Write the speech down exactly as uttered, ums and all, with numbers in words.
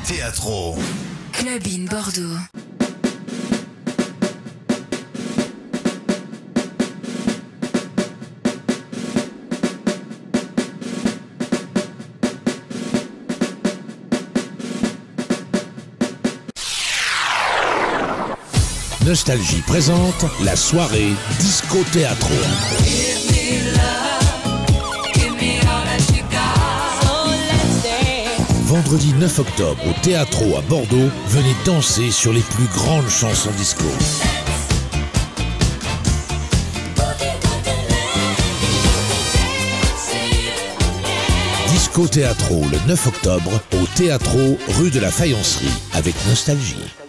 Teatro. Club in Bordeaux. Nostalgie présente la soirée Disco Teatro. Vendredi neuf octobre au Teatro à Bordeaux, venez danser sur les plus grandes chansons disco. Disco Teatro le neuf octobre au Teatro rue de la Faïencerie avec Nostalgie.